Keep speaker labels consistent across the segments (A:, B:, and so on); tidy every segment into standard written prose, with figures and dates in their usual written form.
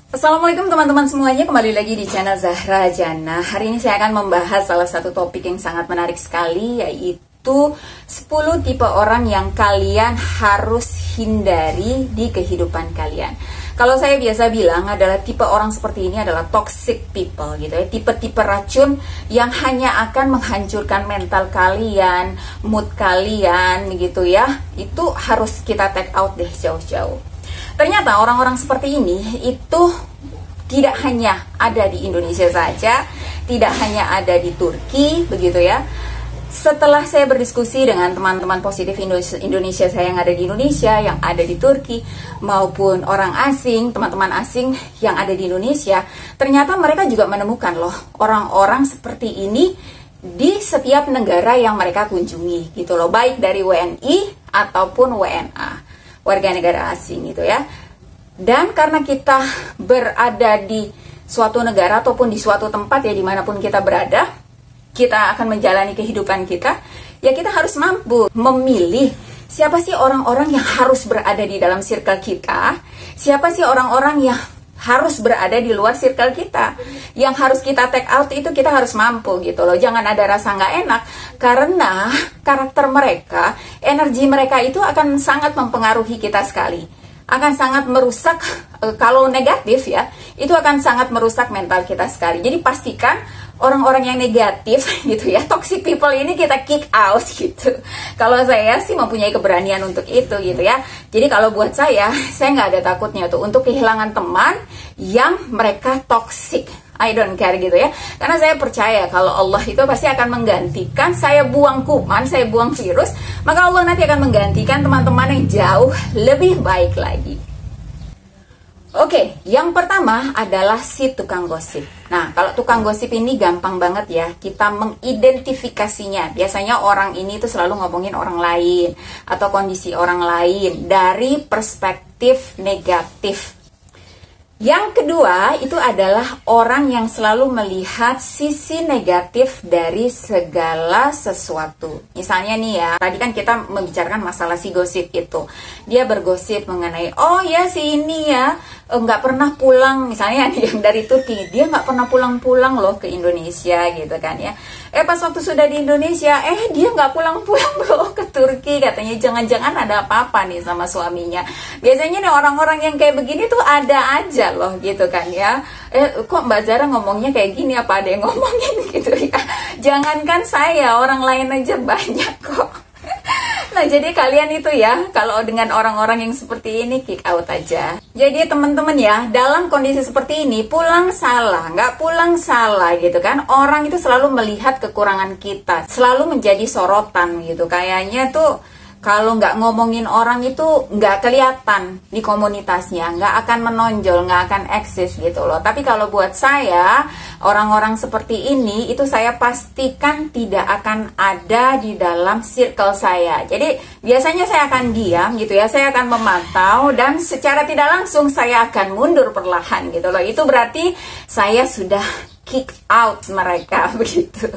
A: Assalamualaikum teman-teman semuanya, kembali lagi di channel Zahra Jannah. Hari ini saya akan membahas salah satu topik yang sangat menarik sekali, yaitu 10 tipe orang yang kalian harus hindari di kehidupan kalian. Kalau saya biasa bilang adalah tipe orang seperti ini adalah toxic people gitu ya, tipe-tipe racun yang hanya akan menghancurkan mental kalian, mood kalian gitu ya. Itu harus kita take out deh jauh-jauh. Ternyata orang-orang seperti ini itu tidak hanya ada di Indonesia saja, tidak hanya ada di Turki, begitu ya. Setelah saya berdiskusi dengan teman-teman positif Indonesia saya yang ada di Indonesia, yang ada di Turki, maupun orang asing, teman-teman asing yang ada di Indonesia, ternyata mereka juga menemukan loh orang-orang seperti ini di setiap negara yang mereka kunjungi, gitu loh, baik dari WNI ataupun WNA. Warga negara asing gitu ya. Dan karena kita berada di suatu negara ataupun di suatu tempat ya, dimanapun kita berada, kita akan menjalani kehidupan kita, ya kita harus mampu memilih siapa sih orang-orang yang harus berada di dalam circle kita, siapa sih orang-orang yang harus berada di luar circle kita. Yang harus kita take out itu kita harus mampu gitu loh. Jangan ada rasa nggak enak, karena karakter mereka, energi mereka itu akan sangat mempengaruhi kita sekali. Akan sangat merusak, kalau negatif ya, itu akan sangat merusak mental kita sekali. Jadi pastikan orang-orang yang negatif gitu ya, toxic people ini kita kick out gitu. Kalau saya sih mempunyai keberanian untuk itu gitu ya. Jadi kalau buat saya nggak ada takutnya tuh untuk kehilangan teman yang mereka toxic. I don't care gitu ya. Karena saya percaya kalau Allah itu pasti akan menggantikan. Saya buang kuman, saya buang virus, maka Allah nanti akan menggantikan teman-teman yang jauh lebih baik lagi. Oke, yang pertama adalah si tukang gosip. Nah, kalau tukang gosip ini gampang banget ya kita mengidentifikasinya. Biasanya orang ini tuh selalu ngomongin orang lain atau kondisi orang lain dari perspektif negatif. Yang kedua itu adalah orang yang selalu melihat sisi negatif dari segala sesuatu. Misalnya nih ya, tadi kan kita membicarakan masalah si gosip itu. Dia bergosip mengenai, oh ya si ini ya nggak pernah pulang, misalnya yang dari Turki, dia nggak pernah pulang-pulang loh ke Indonesia gitu kan ya. Pas waktu sudah di Indonesia, dia nggak pulang-pulang loh ke Turki, katanya jangan-jangan ada apa-apa nih sama suaminya. Biasanya nih orang-orang yang kayak begini tuh ada aja loh gitu kan ya. Kok Mbak Zara ngomongnya kayak gini, apa ada yang ngomongin gitu ya. Jangankan saya, orang lain aja banyak kok. Nah, jadi kalian itu ya, kalau dengan orang-orang yang seperti ini, kick out aja. Jadi teman-teman ya, dalam kondisi seperti ini, pulang salah, nggak pulang salah gitu kan. Orang itu selalu melihat kekurangan kita, selalu menjadi sorotan gitu. Kayaknya tuh, kalau nggak ngomongin orang itu nggak kelihatan di komunitasnya, nggak akan menonjol, nggak akan eksis gitu loh. Tapi kalau buat saya, orang-orang seperti ini itu saya pastikan tidak akan ada di dalam circle saya. Jadi biasanya saya akan diam gitu ya, saya akan memantau dan secara tidak langsung saya akan mundur perlahan gitu loh. Itu berarti saya sudah kick out mereka begitu.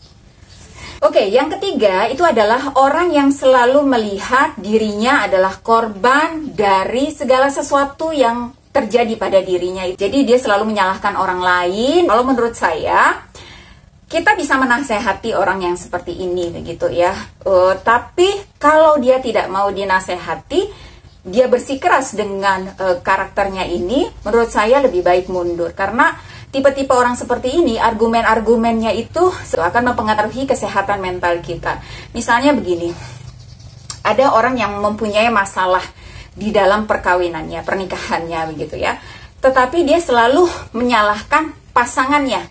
A: Oke, yang ketiga itu adalah orang yang selalu melihat dirinya adalah korban dari segala sesuatu yang terjadi pada dirinya. Jadi dia selalu menyalahkan orang lain. Kalau menurut saya, kita bisa menasehati orang yang seperti ini begitu ya. Tapi kalau dia tidak mau dinasehati, dia bersikeras dengan karakternya ini, menurut saya lebih baik mundur. Karena tipe-tipe orang seperti ini, argumen-argumennya itu akan mempengaruhi kesehatan mental kita. Misalnya begini, ada orang yang mempunyai masalah di dalam perkawinannya, pernikahannya begitu ya. Tetapi dia selalu menyalahkan pasangannya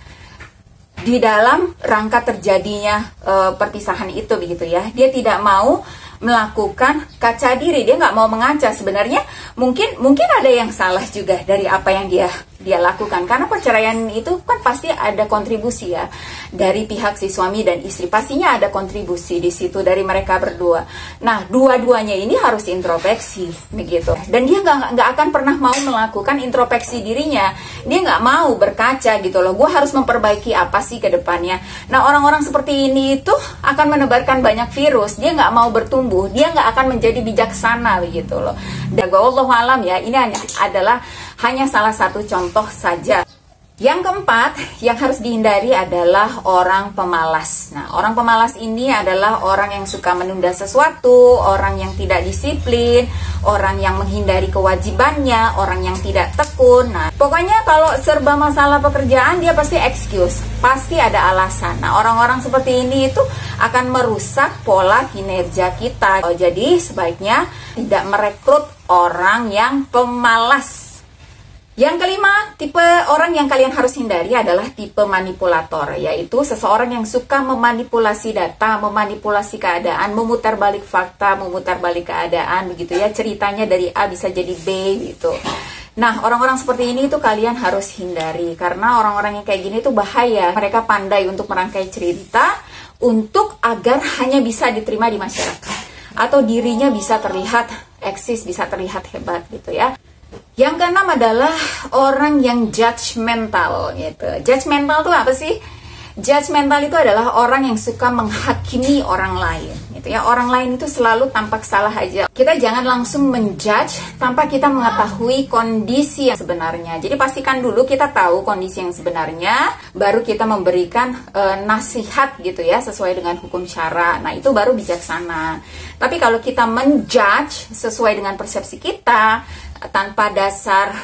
A: di dalam rangka terjadinya perpisahan itu begitu ya. Dia tidak mau melakukan kaca diri, dia nggak mau mengaca. Sebenarnya mungkin ada yang salah juga dari apa yang dia lakukan, karena perceraian itu kan pasti ada kontribusi ya dari pihak si suami dan istri, pastinya ada kontribusi di situ dari mereka berdua. Nah, dua-duanya ini harus introspeksi begitu, dan dia nggak akan pernah mau melakukan introspeksi dirinya. Dia nggak mau berkaca gitu loh, gue harus memperbaiki apa sih ke depannya. Nah, orang-orang seperti ini itu akan menebarkan banyak virus, dia nggak mau bertumbuh, dia nggak akan menjadi bijaksana begitu loh. Dan wallahu alam ya, ini hanya adalah hanya salah satu contoh saja. Yang keempat, yang harus dihindari adalah orang pemalas. Nah, orang pemalas ini adalah orang yang suka menunda sesuatu, orang yang tidak disiplin, orang yang menghindari kewajibannya, orang yang tidak tekun. Nah, pokoknya kalau serba masalah pekerjaan dia pasti excuse, pasti ada alasan. Nah, orang-orang seperti ini itu akan merusak pola kinerja kita. Jadi, sebaiknya tidak merekrut orang yang pemalas. Yang kelima, tipe orang yang kalian harus hindari adalah tipe manipulator, yaitu seseorang yang suka memanipulasi data, memanipulasi keadaan, memutar balik fakta, memutar balik keadaan, begitu ya. Ceritanya dari A bisa jadi B gitu. Nah, orang-orang seperti ini itu kalian harus hindari, karena orang-orang yang kayak gini itu bahaya. Mereka pandai untuk merangkai cerita untuk agar hanya bisa diterima di masyarakat, atau dirinya bisa terlihat eksis, bisa terlihat hebat gitu ya. Yang keenam adalah orang yang judgmental gitu. Judgmental itu apa sih? Judgmental itu adalah orang yang suka menghakimi orang lain gitu ya. Orang lain itu selalu tampak salah aja. Kita jangan langsung menjudge tanpa kita mengetahui kondisi yang sebenarnya. Jadi pastikan dulu kita tahu kondisi yang sebenarnya, baru kita memberikan nasihat gitu ya, sesuai dengan hukum syara. Nah, itu baru bijaksana. Tapi kalau kita menjudge sesuai dengan persepsi kita, tanpa dasar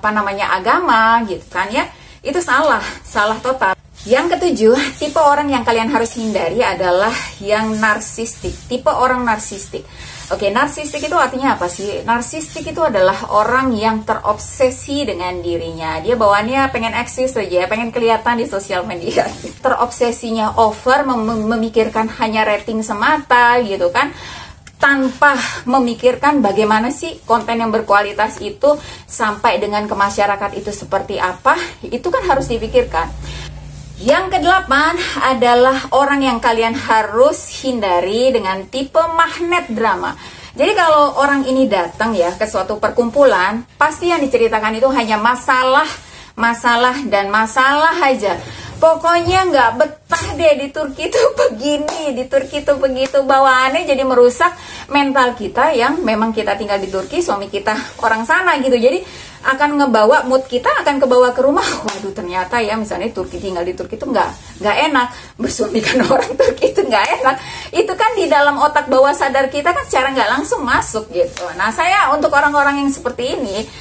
A: agama gitu kan ya, itu salah total. Yang ketujuh, tipe orang yang kalian harus hindari adalah yang narsistik, tipe orang narsistik. Oke, narsistik itu artinya apa sih? Narsistik itu adalah orang yang terobsesi dengan dirinya. Dia bawaannya pengen eksis saja, pengen kelihatan di sosial media. Terobsesinya over, memikirkan hanya rating semata gitu kan, tanpa memikirkan bagaimana sih konten yang berkualitas itu sampai dengan ke masyarakat itu seperti apa. Itu kan harus dipikirkan. Yang kedelapan adalah orang yang kalian harus hindari dengan tipe magnet drama. Jadi kalau orang ini datang ya ke suatu perkumpulan, pasti yang diceritakan itu hanya masalah dan masalah aja. Pokoknya nggak betah deh di Turki itu begini, di Turki itu begitu, bawaannya jadi merusak mental kita yang memang kita tinggal di Turki, suami kita orang sana gitu. Jadi akan ngebawa mood kita, akan kebawa ke rumah. Waduh, ternyata ya misalnya Turki, tinggal di Turki itu nggak enak, bersuamikan orang Turki itu nggak enak. Itu kan di dalam otak bawah sadar kita kan secara nggak langsung masuk gitu. Nah, saya untuk orang-orang yang seperti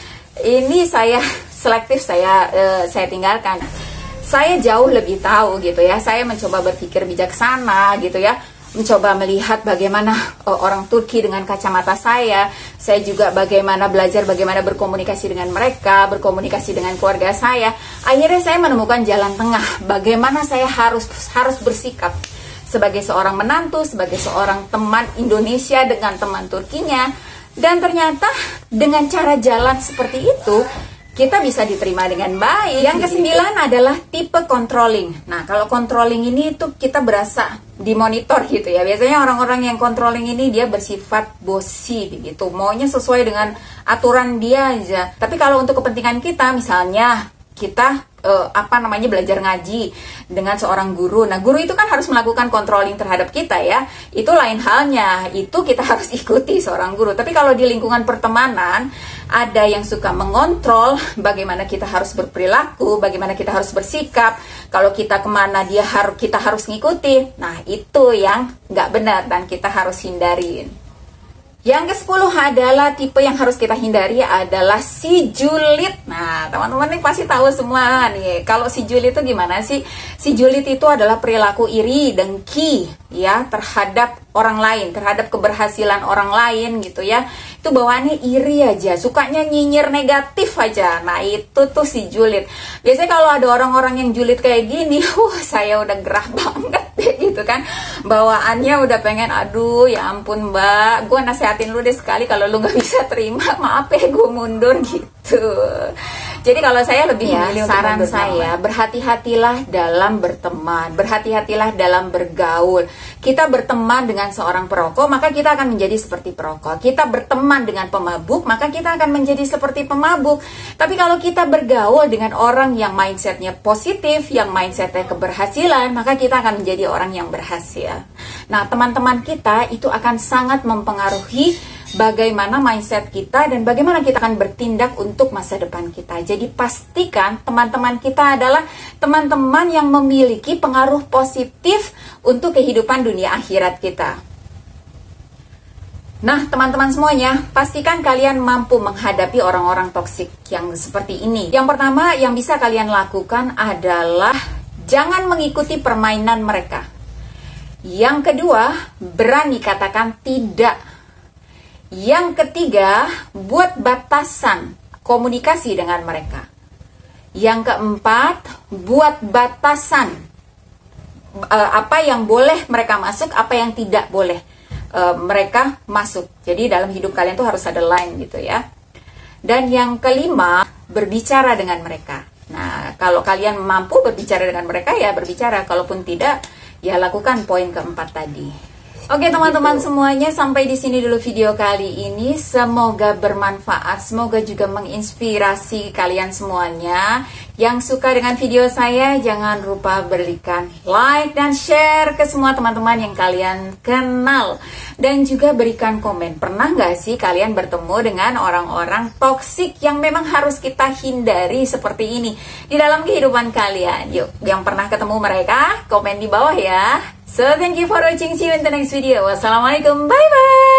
A: ini saya selektif, saya tinggalkan. Saya jauh lebih tahu gitu ya. Saya mencoba berpikir bijaksana gitu ya. Mencoba melihat bagaimana orang Turki dengan kacamata saya. Saya juga belajar bagaimana berkomunikasi dengan mereka, berkomunikasi dengan keluarga saya. Akhirnya saya menemukan jalan tengah. Bagaimana saya harus bersikap sebagai seorang menantu, sebagai seorang teman Indonesia dengan teman Turkinya. Dan ternyata dengan cara jalan seperti itu, kita bisa diterima dengan baik. Yang kesembilan adalah tipe controlling. Nah, kalau controlling ini tuh kita berasa dimonitor gitu ya. Biasanya orang-orang yang controlling ini dia bersifat bossy gitu. Maunya sesuai dengan aturan dia aja. Tapi kalau untuk kepentingan kita, misalnya kita belajar ngaji dengan seorang guru. Nah, guru itu kan harus melakukan controlling terhadap kita ya. Itu lain halnya. Itu kita harus ikuti seorang guru. Tapi kalau di lingkungan pertemanan, ada yang suka mengontrol bagaimana kita harus berperilaku, bagaimana kita harus bersikap. Kalau kita kemana kita harus ngikuti. Nah, itu yang nggak benar dan kita harus hindarin. Yang ke-10 adalah tipe yang harus kita hindari adalah si julid. Nah, teman-teman ini pasti tahu semua nih. Kalau si julid itu gimana sih? Si julid itu adalah perilaku iri, dengki ya terhadap orang lain, terhadap keberhasilan orang lain gitu ya. Itu bawaannya iri aja, sukanya nyinyir negatif aja. Nah, itu tuh si julid. Biasanya kalau ada orang-orang yang julid kayak gini, saya udah gerah banget deh gitu kan. Bawaannya udah pengen, aduh ya ampun mbak, gue nasihatin lu deh sekali, kalau lu gak bisa terima, maaf ya gue mundur gitu. Jadi kalau saya lebih saran saya, berhati-hatilah dalam berteman, berhati-hatilah dalam bergaul. Kita berteman dengan seorang perokok, maka kita akan menjadi seperti perokok. Kita berteman dengan pemabuk, maka kita akan menjadi seperti pemabuk. Tapi kalau kita bergaul dengan orang yang mindsetnya positif, yang mindsetnya keberhasilan, maka kita akan menjadi orang yang berhasil. Nah, teman-teman kita itu akan sangat mempengaruhi bagaimana mindset kita dan bagaimana kita akan bertindak untuk masa depan kita. Jadi pastikan teman-teman kita adalah teman-teman yang memiliki pengaruh positif untuk kehidupan dunia akhirat kita. Nah, teman-teman semuanya, pastikan kalian mampu menghadapi orang-orang toksik yang seperti ini. Yang pertama yang bisa kalian lakukan adalah jangan mengikuti permainan mereka. Yang kedua, berani katakan tidak. Yang ketiga, buat batasan komunikasi dengan mereka. Yang keempat, buat batasan apa yang boleh mereka masuk, apa yang tidak boleh mereka masuk. Jadi dalam hidup kalian tuh harus ada line gitu ya. Dan yang kelima, berbicara dengan mereka. Nah, kalau kalian mampu berbicara dengan mereka ya berbicara, kalaupun tidak ya lakukan poin keempat tadi. Oke teman-teman semuanya, sampai di sini dulu video kali ini. Semoga bermanfaat, semoga juga menginspirasi kalian semuanya. Yang suka dengan video saya, jangan lupa berikan like dan share ke semua teman-teman yang kalian kenal. Dan juga berikan komen, pernah nggak sih kalian bertemu dengan orang-orang toksik yang memang harus kita hindari seperti ini di dalam kehidupan kalian? Yuk, yang pernah ketemu mereka, komen di bawah ya. So, thank you for watching. See you in the next video. Wassalamualaikum. Bye-bye.